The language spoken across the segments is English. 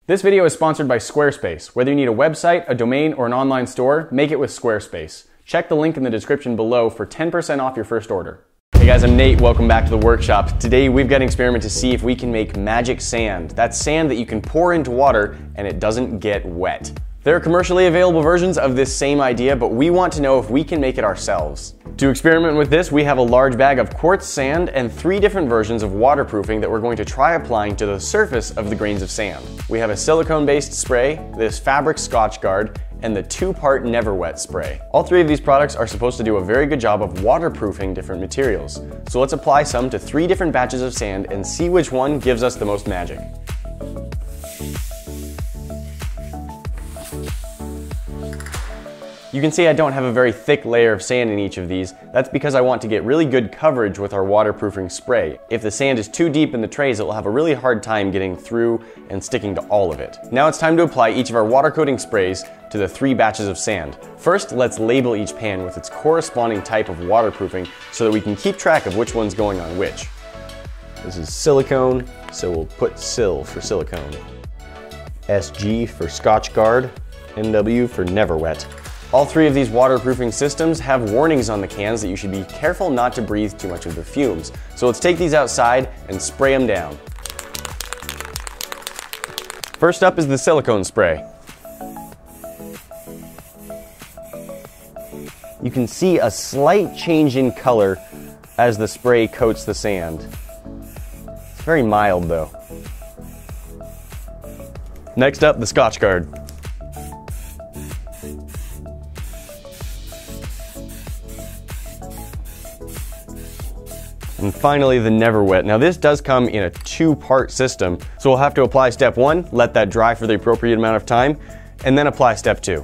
This video is sponsored by Squarespace. Whether you need a website, a domain, or an online store, make it with Squarespace. Check the link in the description below for 10% off your first order. Hey guys, I'm Nate. Welcome back to the workshop. Today we've got an experiment to see if we can make magic sand. That's sand that you can pour into water and it doesn't get wet. There are commercially available versions of this same idea, but we want to know if we can make it ourselves. To experiment with this, we have a large bag of quartz sand and 3 different versions of waterproofing that we're going to try applying to the surface of the grains of sand. We have a silicone-based spray, this fabric Scotch Guard, and the 2-part Never Wet spray. All 3 of these products are supposed to do a very good job of waterproofing different materials. So let's apply some to 3 different batches of sand and see which one gives us the most magic. You can see I don't have a very thick layer of sand in each of these. That's because I want to get really good coverage with our waterproofing spray. If the sand is too deep in the trays, it will have a really hard time getting through and sticking to all of it. Now it's time to apply each of our water coating sprays to the 3 batches of sand. First, let's label each pan with its corresponding type of waterproofing so that we can keep track of which one's going on which. This is silicone, so we'll put SIL for silicone. SG for Scotch Guard, NW for Never Wet. All 3 of these waterproofing systems have warnings on the cans that you should be careful not to breathe too much of the fumes. So let's take these outside and spray them down. First up is the silicone spray. You can see a slight change in color as the spray coats the sand. It's very mild though. Next up, the Scotch Guard. And finally, the Never Wet. Now this does come in a 2-part system, so we'll have to apply step 1, let that dry for the appropriate amount of time, and then apply step 2.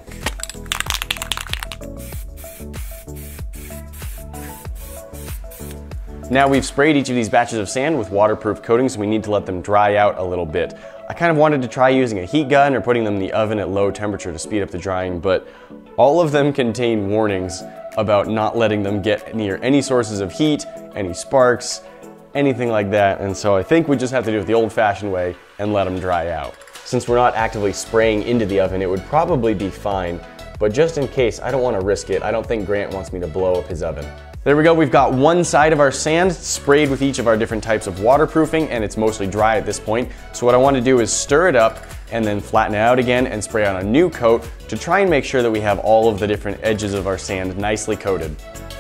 Now we've sprayed each of these batches of sand with waterproof coatings, so we need to let them dry out a little bit. I kind of wanted to try using a heat gun or putting them in the oven at low temperature to speed up the drying, but all of them contain warnings about not letting them get near any sources of heat, any sparks, anything like that, and so I think we just have to do it the old-fashioned way and let them dry out. Since we're not actively spraying into the oven, it would probably be fine, but just in case, I don't want to risk it. I don't think Grant wants me to blow up his oven. There we go, we've got one side of our sand sprayed with each of our different types of waterproofing, and it's mostly dry at this point. So what I want to do is stir it up and then flatten it out again and spray on a new coat to try and make sure that we have all of the different edges of our sand nicely coated.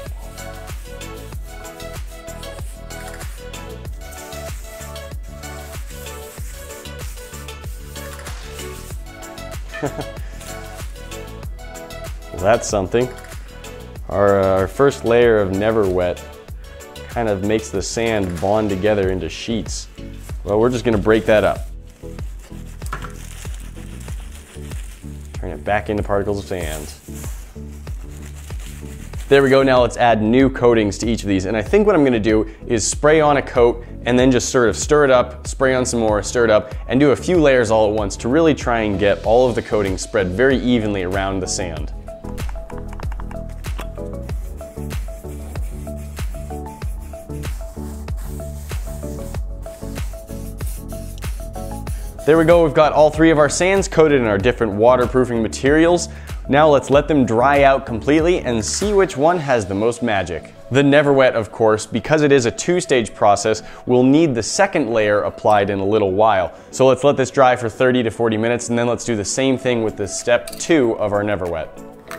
Well, that's something. Our first layer of Never Wet kind of makes the sand bond together into sheets. Well, we're just going to break that up. Turn it back into particles of sand. There we go, now let's add new coatings to each of these. And I think what I'm going to do is spray on a coat and then just sort of stir it up, spray on some more, stir it up, and do a few layers all at once to really try and get all of the coatings spread very evenly around the sand. There we go, we've got all 3 of our sands coated in our different waterproofing materials. Now let's let them dry out completely and see which one has the most magic. The Never Wet, of course, because it is a 2-stage process, will need the 2nd layer applied in a little while. So let's let this dry for 30 to 40 minutes and then let's do the same thing with the step 2 of our Never Wet.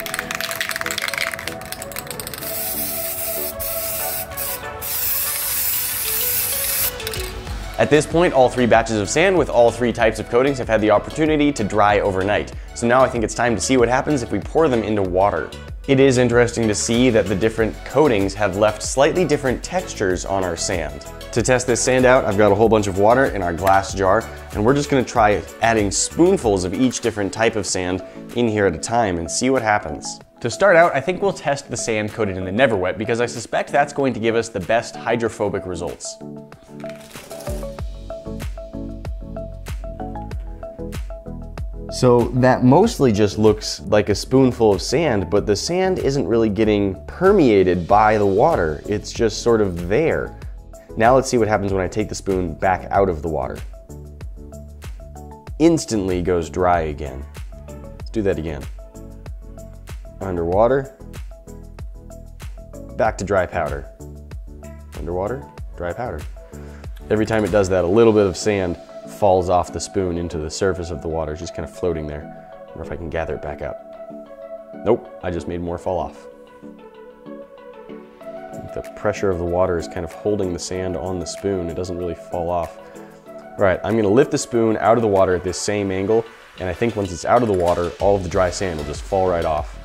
At this point, all 3 batches of sand with all 3 types of coatings have had the opportunity to dry overnight. So now I think it's time to see what happens if we pour them into water. It is interesting to see that the different coatings have left slightly different textures on our sand. To test this sand out, I've got a whole bunch of water in our glass jar, and we're just going to try adding spoonfuls of each different type of sand in here at a time and see what happens. To start out, I think we'll test the sand coated in the Never Wet because I suspect that's going to give us the best hydrophobic results. So that mostly just looks like a spoonful of sand, but the sand isn't really getting permeated by the water. It's just sort of there. Now let's see what happens when I take the spoon back out of the water. instantly goes dry again. Let's do that again. Underwater, back to dry powder. Underwater, dry powder. Every time it does that, a little bit of sand falls off the spoon into the surface of the water, just kind of floating there. I wonder if I can gather it back up. Nope, I just made more fall off. The pressure of the water is kind of holding the sand on the spoon. It doesn't really fall off. All right, I'm gonna lift the spoon out of the water at this same angle, and I think once it's out of the water, all of the dry sand will just fall right off.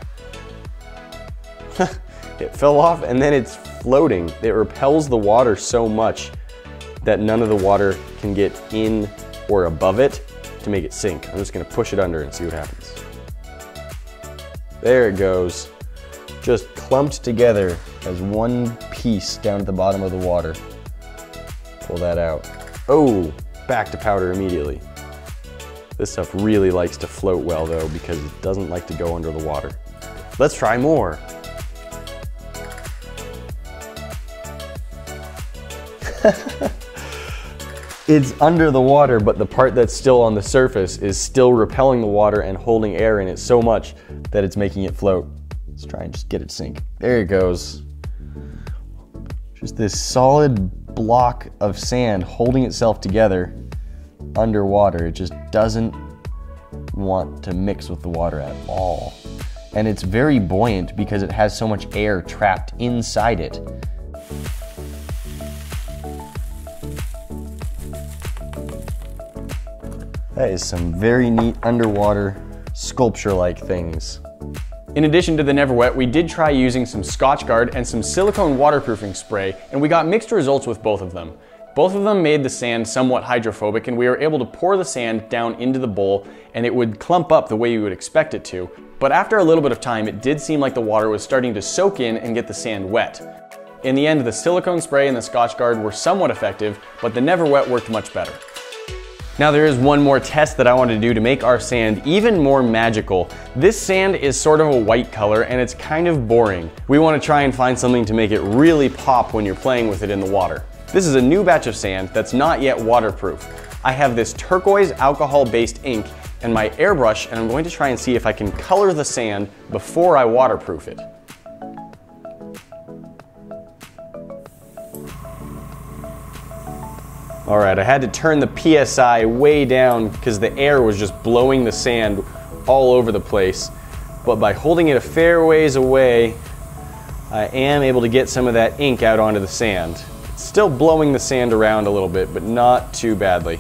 It fell off and then it's floating. It repels the water so much that none of the water can get in or above it to make it sink. I'm just gonna push it under and see what happens. There it goes. Just clumped together as one piece down at the bottom of the water. Pull that out. Oh, back to powder immediately. This stuff really likes to float well though, because it doesn't like to go under the water. Let's try more. It's under the water, but the part that's still on the surface is still repelling the water and holding air in it so much that it's making it float. Let's try and just get it to sink. There it goes. Just this solid block of sand holding itself together underwater. It just doesn't want to mix with the water at all. And it's very buoyant because it has so much air trapped inside it. That is some very neat underwater sculpture-like things. In addition to the Never Wet, we did try using some Scotchgard and some silicone waterproofing spray, and we got mixed results with both of them. Both of them made the sand somewhat hydrophobic, and we were able to pour the sand down into the bowl and it would clump up the way you would expect it to. But after a little bit of time, it did seem like the water was starting to soak in and get the sand wet. In the end, the silicone spray and the Scotchgard were somewhat effective, but the Never Wet worked much better. Now there is one more test that I want to do to make our sand even more magical. This sand is sort of a white color and it's kind of boring. We want to try and find something to make it really pop when you're playing with it in the water. This is a new batch of sand that's not yet waterproof. I have this turquoise alcohol-based ink and my airbrush, and I'm going to try and see if I can color the sand before I waterproof it. All right, I had to turn the PSI way down because the air was just blowing the sand all over the place. But by holding it a fair ways away, I am able to get some of that ink out onto the sand. It's still blowing the sand around a little bit, but not too badly.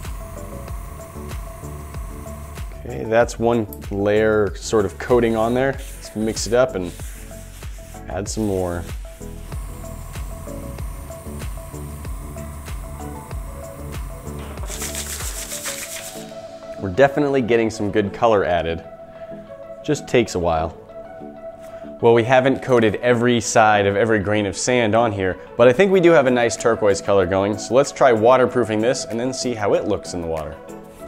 Okay, that's one layer sort of coating on there. Let's mix it up and add some more. We're definitely getting some good color added. Just takes a while. Well, we haven't coated every side of every grain of sand on here, but I think we do have a nice turquoise color going, so let's try waterproofing this and then see how it looks in the water.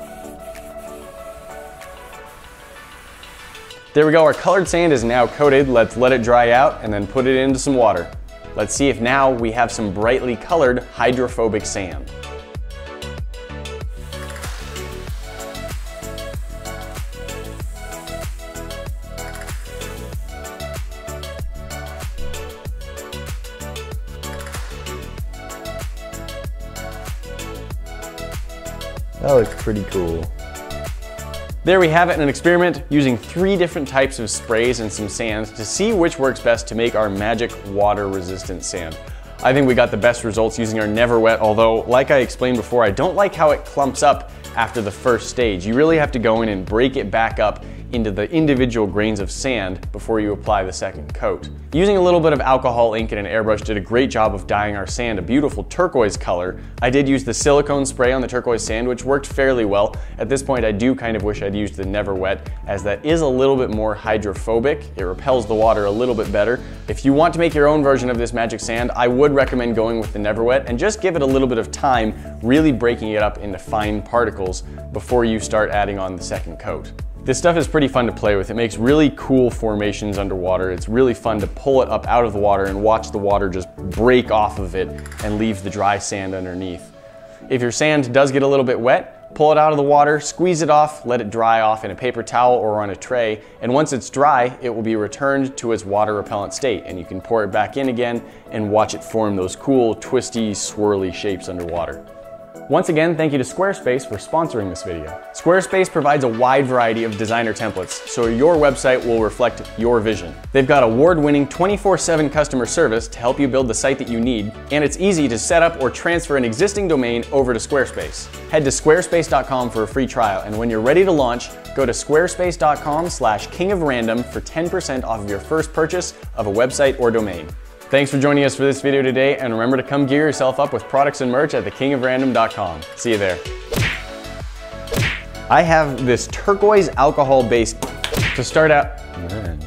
There we go, our colored sand is now coated. Let's let it dry out and then put it into some water. Let's see if now we have some brightly colored hydrophobic sand. That looks pretty cool. There we have it in an experiment using 3 different types of sprays and some sands to see which works best to make our magic water resistant sand. I think we got the best results using our Never Wet, although like I explained before, I don't like how it clumps up after the first stage. You really have to go in and break it back up into the individual grains of sand before you apply the second coat. Using a little bit of alcohol ink and an airbrush did a great job of dyeing our sand a beautiful turquoise color. I did use the silicone spray on the turquoise sand, which worked fairly well. At this point, I do kind of wish I'd used the Never Wet, as that is a little bit more hydrophobic. It repels the water a little bit better. If you want to make your own version of this magic sand, I would recommend going with the Never Wet and just give it a little bit of time, really breaking it up into fine particles before you start adding on the second coat. This stuff is pretty fun to play with. It makes really cool formations underwater. It's really fun to pull it up out of the water and watch the water just break off of it and leave the dry sand underneath. If your sand does get a little bit wet, Pull it out of the water, squeeze it off, let it dry off in a paper towel or on a tray, and once it's dry, it will be returned to its water repellent state, and you can pour it back in again and watch it form those cool, twisty, swirly shapes underwater. Once again, thank you to Squarespace for sponsoring this video. Squarespace provides a wide variety of designer templates, so your website will reflect your vision. They've got award-winning 24/7 customer service to help you build the site that you need, and it's easy to set up or transfer an existing domain over to Squarespace. Head to squarespace.com for a free trial, and when you're ready to launch, go to squarespace.com/kingofrandom for 10% off of your first purchase of a website or domain. Thanks for joining us for this video today, and remember to come gear yourself up with products and merch at thekingofrandom.com. See you there. I have this turquoise alcohol-based to start out.